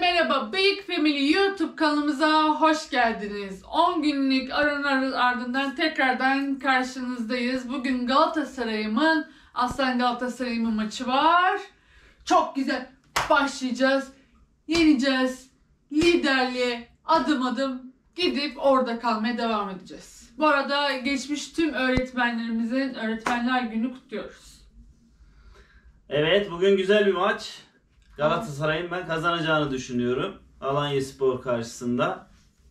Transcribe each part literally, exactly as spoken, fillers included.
merhaba, Bıyık Family YouTube kanalımıza hoş geldiniz. on günlük aranın ardından tekrardan karşınızdayız. Bugün Galatasaray'ımın, Aslan Galatasaray'ımın maçı var. Çok güzel başlayacağız, yeneceğiz, liderliğe adım adım gidip orada kalmaya devam edeceğiz. Bu arada geçmiş tüm öğretmenlerimizin Öğretmenler Günü kutluyoruz. Evet, bugün güzel bir maç. Galatasaray'ın ben kazanacağını düşünüyorum. Alanyaspor karşısında.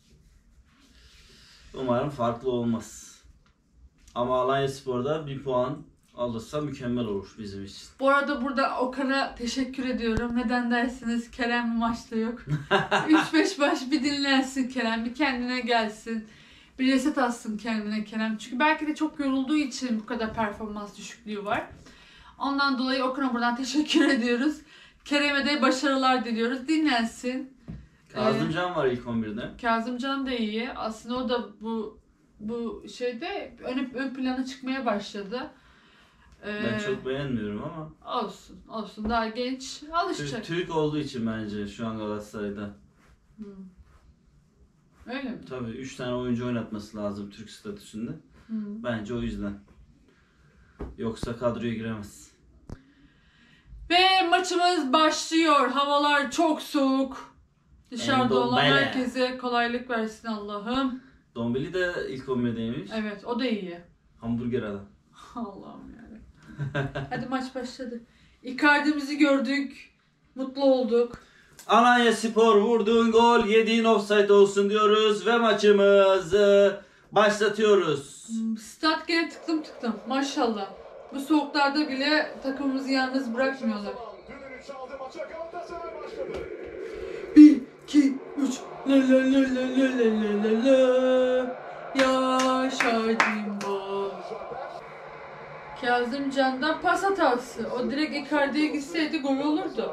Umarım farklı olmaz. Ama Alanyaspor'da bir puan alırsa mükemmel olur bizim için. Bu arada burada Okan'a teşekkür ediyorum. Neden dersiniz? Kerem bu maçta yok. üç beş baş bir dinlensin Kerem. Bir kendine gelsin. Bir reset atsın kendine Kerem. Çünkü belki de çok yorulduğu için bu kadar performans düşüklüğü var. Ondan dolayı Okan'a buradan teşekkür ediyoruz. Kerem'e de başarılar diliyoruz. Dinlensin. Kazımcan ee, var ilk on birde. Kazımcan da iyi. Aslında o da bu bu şeyde ön, ön plana çıkmaya başladı. Ee, ben çok beğenmiyorum ama. Olsun. Olsun. Daha genç. Alışacak. Türk olduğu için bence şu an Galatasaray'da. Hmm. Öyle mi? Tabii üç tane oyuncu oynatması lazım Türk statüsünde. Hmm. Bence o yüzden. Yoksa kadroya giremez. Ve maçımız başlıyor. Havalar çok soğuk. Dışarıda olan herkese kolaylık versin Allah'ım. Dombili de ilk on birdeymiş. Evet, o da iyi. Hamburger adam. Allah'ım yani. Hadi maç başladı. Icardi'mizi gördük. Mutlu olduk. Alanyaspor vurduğun gol yediğin offside olsun diyoruz ve maçımızı başlatıyoruz. Stat gene tıklım tıklım. Maşallah. Bu soğuklarda bile takımımızı yalnız bırakmıyorlar. Bir, iki, üç. La la la la la la la la. Yaşadım bu. Kazımcan'dan pas hatası. O direkt Icardi'ye gitseydi gol olurdu.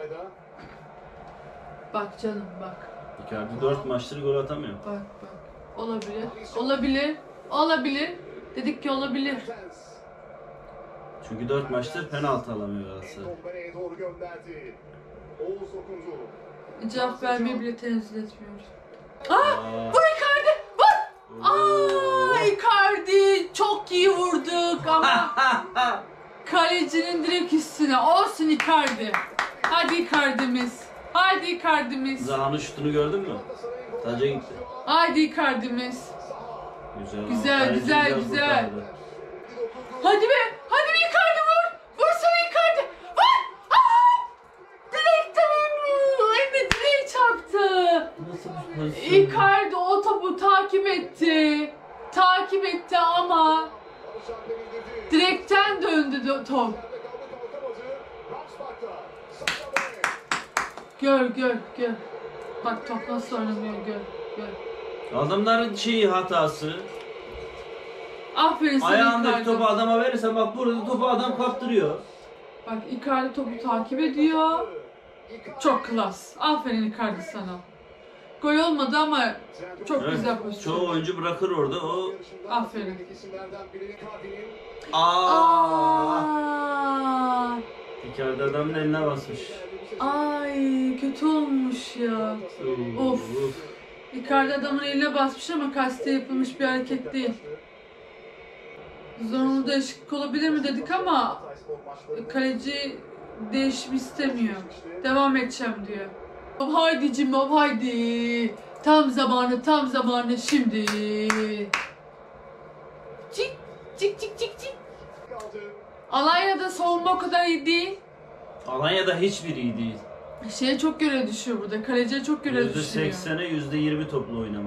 Bak canım bak. Icardi dört maçtır gol atamıyor. Bak bak. Olabilir. Olabilir. Olabilir. Dedik ki olabilir. Çünkü dört maçtır penaltı alamıyor Galatasaray. Cevap vermeyi bile tenezzül etmiyoruz. Aa! Vur Icardi! Vur! Aa! Icardi! Çok iyi vurduk ama kalecinin direkt üstüne. Olsun Icardi. Hadi Icardi'miz. Hadi Icardi'miz. Zaha'nın şutunu gördün mü? Taca gitti. Hadi Icardi'miz. Güzel Güzel güzel güzel. Hadi be! Hadi be Icardi vur! Vursana Icardi! Vur! Aa! Direkten önüne direğe çarptı. Nasıl bir pozisyon? Icardi o topu takip etti. Takip etti ama direkten döndü top. Gör gör gör. Bak top nasıl oynanıyor gör gör. Adamların şeyi hatası. Aferin sana ayağındaki Icardi. topu adama verirsen bak burada topu adam kaptırıyor. Bak Icardi topu takip ediyor. Çok klas. Aferin Icardi sana. Gol olmadı ama çok evet, güzel pozisyon. çoğu oyuncu bırakır orada o. Aferin. Aa! Aa! Icardi adamın eline basmış. Ay kötü olmuş ya. Of. Icardi adamın eline basmış ama kaste yapılmış bir hareket değil. Zorunlu değişiklik olabilir mi dedik ama kaleci değişim istemiyor. Devam edeceğim diyor. Haydi Cimbom haydi. Tam zamanı tam zamanı şimdi. Cik cik cik cik cik. Alanya'da savunma o kadar iyi değil. Alanya'da hiçbir iyi değil. Şeye çok göre düşüyor burada. Kaleciye çok göre düşüyor. yüzde seksene yüzde yirmi toplu oynama.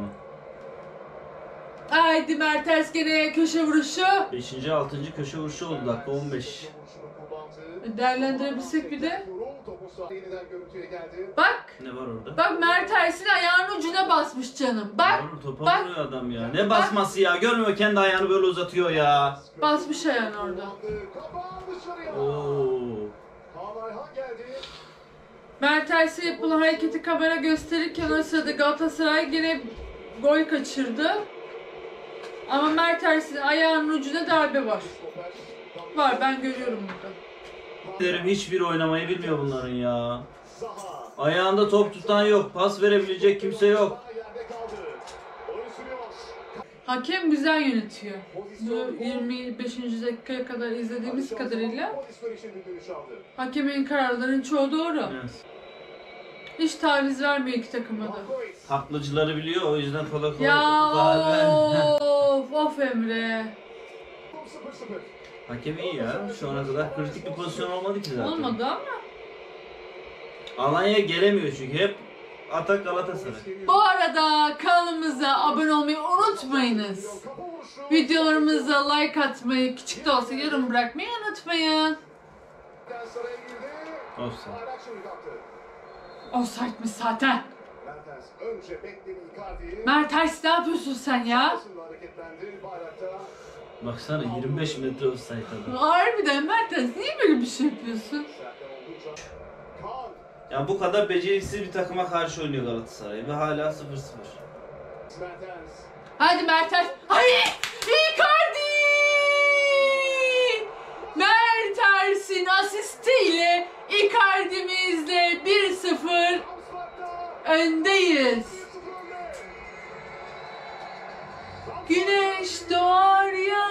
Haydi Mertens gene köşe vuruşu. beşinci altıncı köşe vuruşu oldu dakika on beş. Değerlendirebilsek bir de. Bak. Ne var orada? Bak Mertens'in ayağının ucuna basmış canım. Bak. Doğru, topa bak. vuruyor adam ya. Ne basması ya? Görmüyor kendi ayağını böyle uzatıyor ya. Basmış ayağını orada. Oo. Mertens'e yapılan hareketi kamera gösterirken o sırada Galatasaray yine gol kaçırdı. Ama Mertens'in ayağının ucuna darbe var. Var ben görüyorum burada. Derim hiçbir oynamayı bilmiyor bunların ya. Ayağında top tutan yok. Pas verebilecek kimse yok. Hakem güzel yönetiyor. Bu yirmi beşinci dakikaya kadar izlediğimiz kadarıyla hakemin kararlarının çoğu doğru. Evet. Hiç taviz vermiyor iki takıma da. Haklıcıları biliyor, o yüzden kolay kolay Ya zaten- of of Emre. Hakem iyi ya. Şu ana kadar kritik bir pozisyon olmadı ki zaten. Olmadı ama. Alanya gelemiyor çünkü hep atak Galatasaray. Bu arada kanalımıza abone olmayı unutmayınız. Videolarımıza like atmayı, küçük de olsa yorum bırakmayı unutmayın. Olsun. Offside'miş zaten. Mertens ne yapıyorsun sen ya? Baksana yirmi beş metre offside adam. Harbiden Mertens niye böyle bir şey yapıyorsun? Ya bu kadar beceriksiz bir takıma karşı oynuyor Galatasaray ve hala sıfır sıfır. Hadi Mertens. Hayır! Icardi! Mertens'in asistiyle Icardi'mizle bir sıfır öndeyiz. Güneş doğar ya.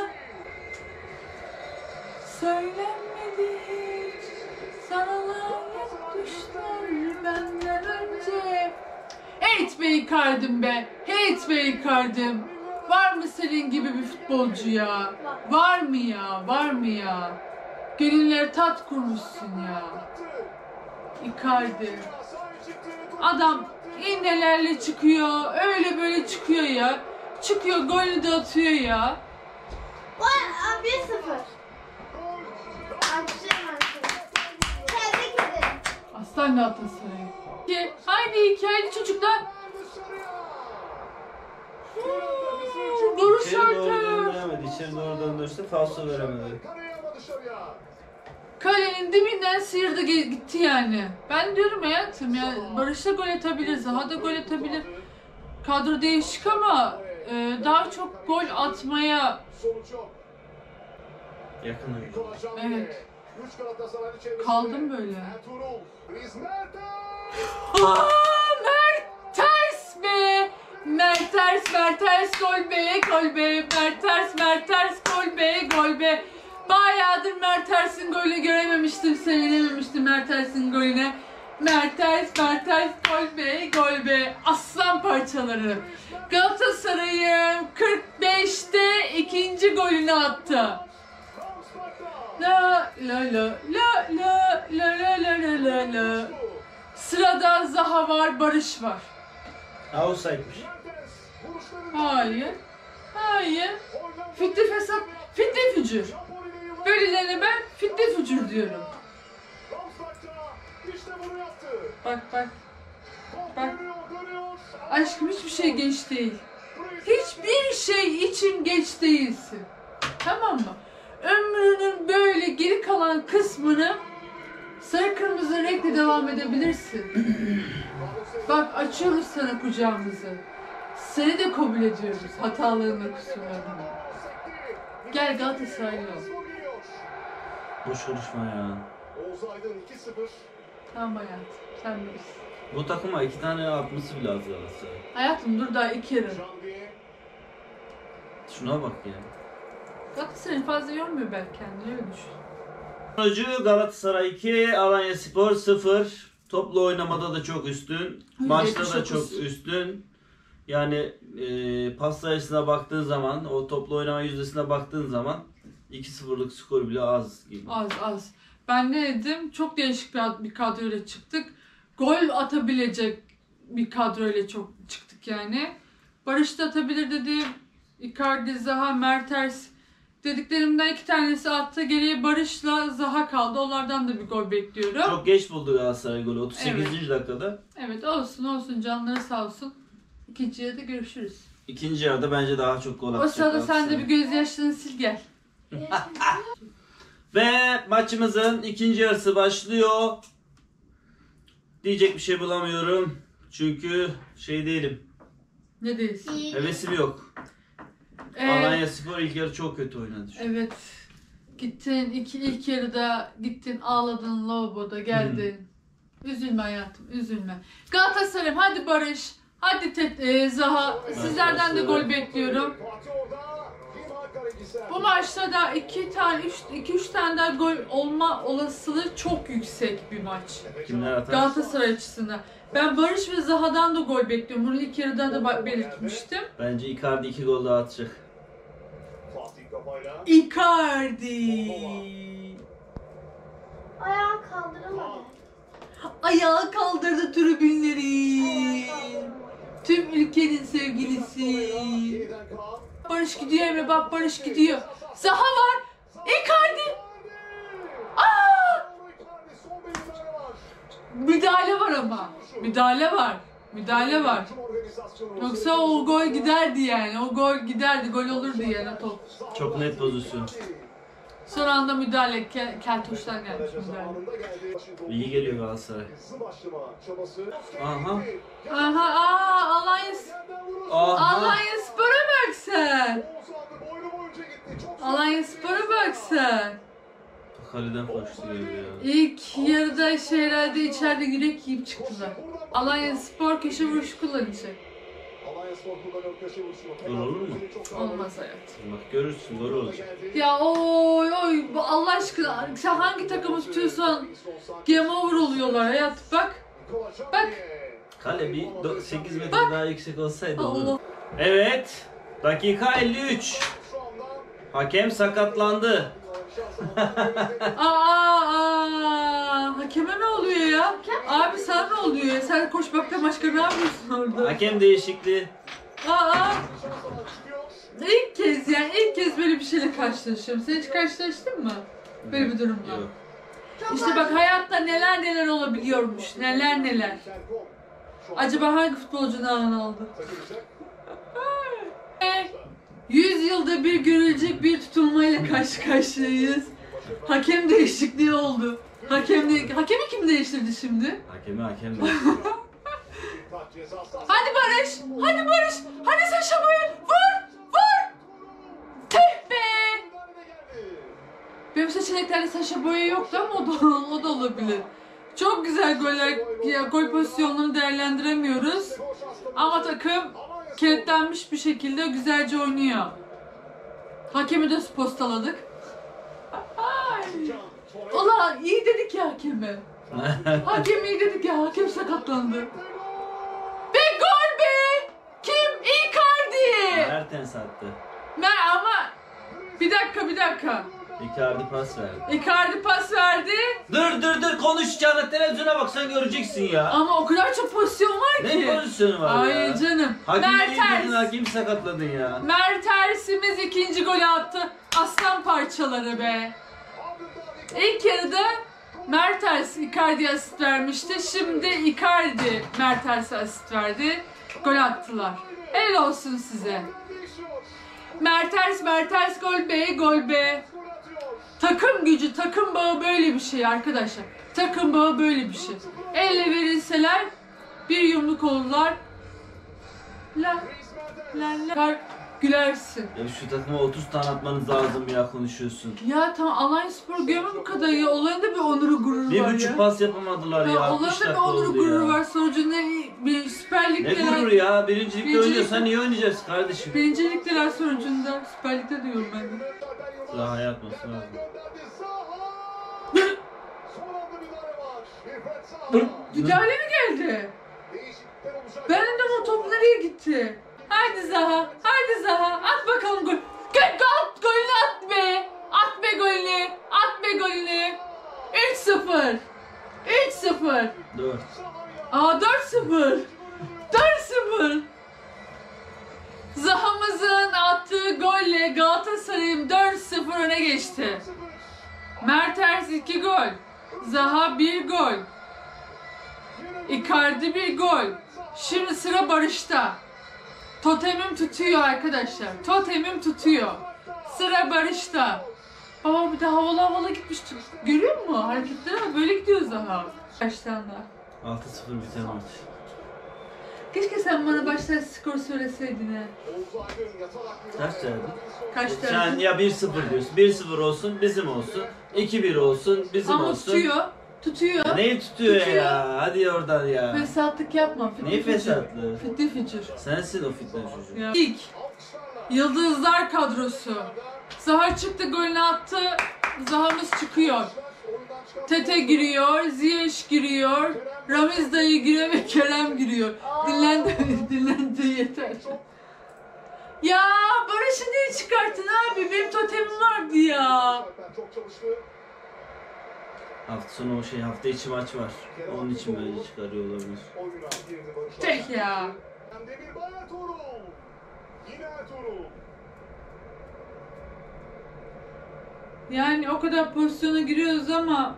Söylenmedi hiç. Sana lanet düşler benden önce. Hate be Icardi'm be. Hate be Icardi'm. Var mı senin gibi bir futbolcu ya? Var mı ya? Var mı ya? Gönüllere tat kurmuşsun ya. Icardi. Adam iğnelerle çıkıyor. Öyle böyle çıkıyor ya. Çıkıyor golü de atıyor ya. Vay bir sıfır. Tebrik ederim. Aslan Galatasaray. Ki, haydi hikayeli çocuklar. Hmm, Barış İçeri doğru Alper. döndüremedi. İçeri doğru döndürse falso veremedi. Kalenin dibinden sıyırdı ge- gitti yani. Ben diyorum hayatım ya Barış da gol atabilir, Zaha da gol atabilir. Kadro değişik ama e, daha çok gol atmaya Yakın oyun. evet. Kaldım böyle. Aa, Mertens be! Mertens, Mertens gol be, gol be, Mertens, Mertens gol be, gol be. Bayağıdır Mertens'in golünü görememiştim, sevinememiştim Mertens'in golüne. Mertens, Mertens gol be, gol be. Aslan parçaları. Galatasaray'ın kırk beşte ikinci golünü attı. La la la la la la la la la la la. Sırada Zaha var, Barış var. Ha offside'miş. Hayır. Hayır. Fitne fesat, fitne fücür. Böylelerine ben fitne fücür diyorum. Bak bak. Bak. Aşkım hiçbir şey geç değil. Hiçbir şey için geç değilsin. Tamam mı? Ömrünün böyle geri kalan kısmını sarı kırmızı renkle devam edebilirsin. Bak açıyoruz sana kucağımızı. Seni de kabul ediyoruz hatalarını, kusurlarını. Gel Galatasaraylı ol. Boş konuşma ya. Tamam hayatım, sen bilirsin. Bu takıma iki tane atması bile az Galatasaray. Hayatım dur daha iki yarı. Şuna bak ya. Galatasaray'ın fazla yormuyor belki kendini, öyle düşün. Sonucu Galatasaray iki, Alanyaspor sıfır. Toplu oynamada da çok üstün. Maçta da yetmiş dokuz. çok üstün. Yani e, pas sayısına baktığın zaman, o toplu oynama yüzdesine baktığın zaman iki sıfırlık skor bile az gibi. Az az. Ben ne dedim? Çok değişik bir, bir kadroyla çıktık. Gol atabilecek bir kadroyla çok çıktık yani. Barış da atabilir dedim. Icardi, Zaha, Mertens dediklerimden iki tanesi attı. Geriye Barış'la Zaha kaldı. Onlardan da bir gol bekliyorum. Çok geç buldu Galatasaray golü otuz sekizinci Evet. dakikada. Evet olsun olsun, canları sağ olsun. İkinci yarıda görüşürüz. İkinci yarıda bence daha çok gol O atacak sırada sen de Galatasaray. bir gözyaşlarını sil gel. Ve maçımızın ikinci yarısı başlıyor. Diyecek bir şey bulamıyorum. Çünkü şey değilim. Ne değilsin? Hevesim yok. Ee, Alanyaspor ilk yarı çok kötü oynadı. evet. Gittin iki, ilk yarıda gittin ağladın lavaboda geldin. Üzülme hayatım, üzülme. Galatasaray'ım hadi Barış. Hadi Tet e, Zaha. Sizlerden de gol bekliyorum. Bu maçta da iki tane, iki üç tane daha gol olma olasılığı çok yüksek bir maç. Kimler atar? Galatasaray açısından. Ben Barış ve Zaha'dan da gol bekliyorum. Bunu ilk yarıda da belirtmiştim. Bence Icardi iki gol daha atacak. Icardi. Ayağı kaldıramadı. Ayağı kaldırdı tribünleri. Tüm ülkenin sevgilisi. Barış gidiyor Emre, bak Barış gidiyor. Zaha var. Icardi. Aa! Müdahale var ama. Müdahale var. Müdahale var. Yoksa o gol giderdi yani. O gol giderdi. Gol olurdu yani o top. Çok net pozisyon. Son anda müdahale. Kel Keltoş'tan gelmiş müdahale. İyi geliyor Galatasaray. Aha. Aha aa Alanya, Aha. Alanya Spor'a bak sen. Alanya Spor'a bak sen. Kaleden koştu gibi ya. İlk yarıda şey herhalde içeride yürek yiyip çıktılar. Alanya Spor köşe vuruşu kullanacak. Gol olur mu? Olmaz hayat. Bak görürsün, gol olacak. Ya oy oy bu Allah aşkına sen hangi takımı tutuyorsan game over oluyorlar hayat bak. Bak. Kale bir sekiz metre Bak. daha yüksek olsaydı Allah. olurdu. Evet. Dakika elli üç. Hakem sakatlandı. Aa, aa, hakeme ne oluyor ya? Abi sana ne oluyor ya? Sen koşmakta başka ne yapıyorsun orada? Hakem değişikliği. Aa, ilk kez yani ilk kez böyle bir şeyle karşılaşıyorum. Sen hiç karşılaştın mı? Böyle bir durumla. Yok. İşte bak hayatta neler neler olabiliyormuş. Neler neler. Acaba hangi futbolcudan aldı? yüz yılda bir görülecek bir tutulmayla karşı karşıyayız. Hakem değişikliği oldu. Hakem de hakemi kim değiştirdi şimdi? Hakemi hakem değiştirdi. Hadi Barış! Hadi Barış! Hadi Saşa Boy! Vur! Vur! Tüh be! Benim seçeneklerde Saşa Boy yoktu ama o da, o da olabilir. Çok güzel goller, ya, gol pozisyonlarını değerlendiremiyoruz. Ama takım kilitlenmiş bir şekilde güzelce oynuyor. Hakemi de postaladık. Ulan iyi dedik ya hakeme. Hakem iyi dedik ya, hakem sakatlandı. Ve gol be! Kim? Icardi! Mertens attı. Mer ama bir dakika bir dakika. Icardi pas verdi. Icardi pas verdi. Dur dur dur konuşacağına televizyona baksan göreceksin ya. Ama o kadar çok pozisyon var ki. Ne pozisyonu var ya? Ay canım. Hakim Mertens. değildin, hakim sakatladın ya. Mertens'imiz ikinci golü attı. Aslan parçaları be. İlk yarıda Mertens Icardi'ye asist vermişti. Şimdi Icardi Mertens'e asist verdi. Gol attılar. Helal olsun size. Mertens, Mertens gol be, gol be. Takım gücü, takım bağı böyle bir şey arkadaşlar. Takım bağı böyle bir şey. Elle verilseler bir yumruk olurlar. La la la. Gülersin. Ya şu takıma otuz tane atmanız lazım ya konuşuyorsun. Ya tamam Alanya Spor görme bu kadar ya. Olayında bir onuru gururu Bir var buçuk ya. pas yapamadılar ya. Ya altmış olayında bir dakika onuru oldu gururu ya. var. Sonucunda bir Süper Ne Lig'deler. gurur ya? Birincilikte Birincilik- oynuyorsan niye oynayacağız kardeşim? Birinci Lig'deler sonucunda. Süper Lig'de diyorum ben de. Daha yapmasın lazım. Müdahale mi geldi? Ben de o top nereye gitti? Hadi Zaha, hadi Zaha, at bakalım gol. Gol, gol, golünü at be. At be golünü, at be golünü. üç sıfır. üç sıfır. Dört. Aa dört sıfır. dört sıfır. Zaha'mızın attığı golle Galatasaray'ım dört sıfır öne geçti. Mertens iki gol. Zaha bir gol. Icardi bir gol. Şimdi sıra Barış'ta. Totemim tutuyor arkadaşlar. Totemim tutuyor. Sıra Barış'ta. Baba bir de havalı havalı gitmişti. Görüyor musun? Hareketleri var. Böyle gidiyor Zaha. Baştan da. altı sıfır biten maç. Keşke sen bana baştan skor söyleseydin ha. Kaç verdin? Kaç Sen tane? ya bir sıfır diyorsun. bir sıfır olsun bizim olsun. iki bir olsun bizim Ama olsun. tutuyor. Tutuyor. Neyi tutuyor, Tutuyor. ya? Hadi oradan ya. Fesatlık yapma. Fitli Neyi fücür. fesatlığı? Fitli fücür. Sensin o fitne çocuk. Ya. İlk Yıldızlar kadrosu. Zaha çıktı, golünü attı. Zaha'mız çıkıyor. Tete giriyor, Ziyech giriyor, Ramiz dayı giriyor ve Kerem giriyor. Dinlendi, dinlendi yeter. Ya Barış'ı niye çıkarttın abi? Benim totemim vardı ya. Hafta sonu o şey, hafta içi maç var. Onun için böyle çıkarıyor olabilir. Tek ya. Yani o kadar pozisyona giriyoruz ama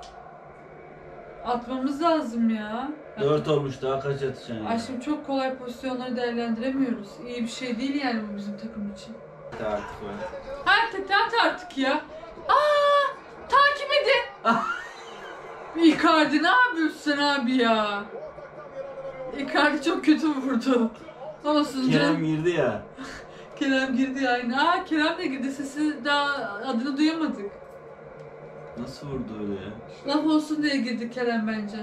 atmamız lazım ya. Dört olmuş, daha kaç atacaksın ya? Aşkım çok kolay pozisyonları değerlendiremiyoruz. İyi bir şey değil yani bu bizim takım için. Artık o. Ha tat artık ya. Aa, takip edin. Icardi ne yapıyorsun sen abi ya? Icardi çok kötü vurdu. Olsun Kerem canım. girdi ya. Kerem girdi yani. Aa Kerem de girdi. Sesi daha adını duyamadık. Nasıl vurdu öyle ya? Laf olsun diye girdi Kerem bence.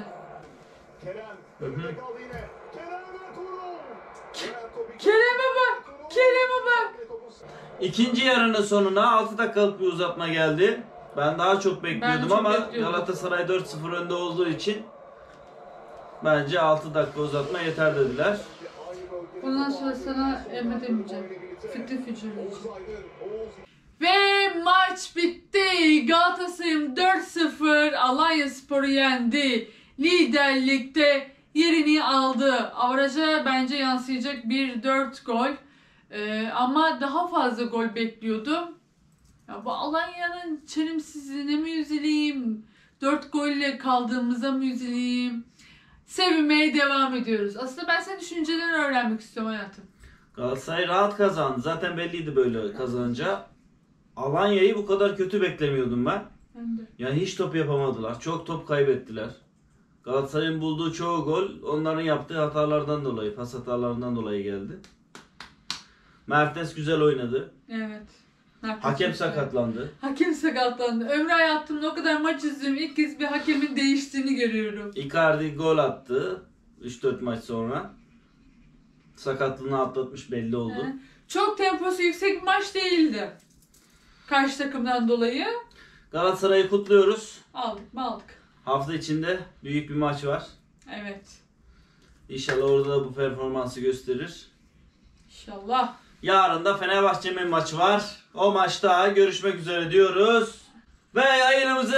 Kerem'e bak. Kerem'e bak. İkinci yarının sonuna altı dakikalık bir uzatma geldi. Ben daha çok bekliyordum çok ama bekliyordum. Galatasaray dört sıfır önde olduğu için bence altı dakika uzatma yeter dediler. Bundan sonra sana Emre demeyeceğim. Fikri Fücür diyeceğim. Ve maç bitti. Galatasaray'ım dört sıfır Alanyaspor'u yendi. Liderlikte yerini aldı. Avraja bence yansıyacak bir dört gol. Ee, ama daha fazla gol bekliyordum. Ya bu Alanya'nın çelimsizliğine mi üzüleyim? dört golle kaldığımıza mı üzüleyim? Sevinmeye devam ediyoruz. Aslında ben senin düşüncelerini öğrenmek istiyorum hayatım. Galatasaray rahat kazandı. Zaten belliydi böyle kazanacağı. Alanya'yı bu kadar kötü beklemiyordum ben. Ben de. Yani hiç top yapamadılar. Çok top kaybettiler. Galatasaray'ın bulduğu çoğu gol onların yaptığı hatalardan dolayı, pas hatalarından dolayı geldi. Mertens güzel oynadı. Evet. Mertens Hakem çok güzel. sakatlandı. Hakem sakatlandı. Ömrü hayatımda o kadar maç izliyorum. İlk kez bir hakemin değiştiğini görüyorum. Icardi gol attı üç dört maç sonra. Sakatlığını atlatmış belli oldu. He. Çok temposu yüksek bir maç değildi. Karşı takımdan dolayı. Galatasaray'ı kutluyoruz. Aldık mı aldık. Hafta içinde büyük bir maç var. Evet. İnşallah orada da bu performansı gösterir. İnşallah. Yarın da Fenerbahçe'nin maçı var. O maçta görüşmek üzere diyoruz. Ve yayınımızı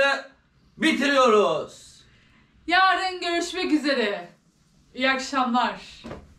bitiriyoruz. Yarın görüşmek üzere. İyi akşamlar.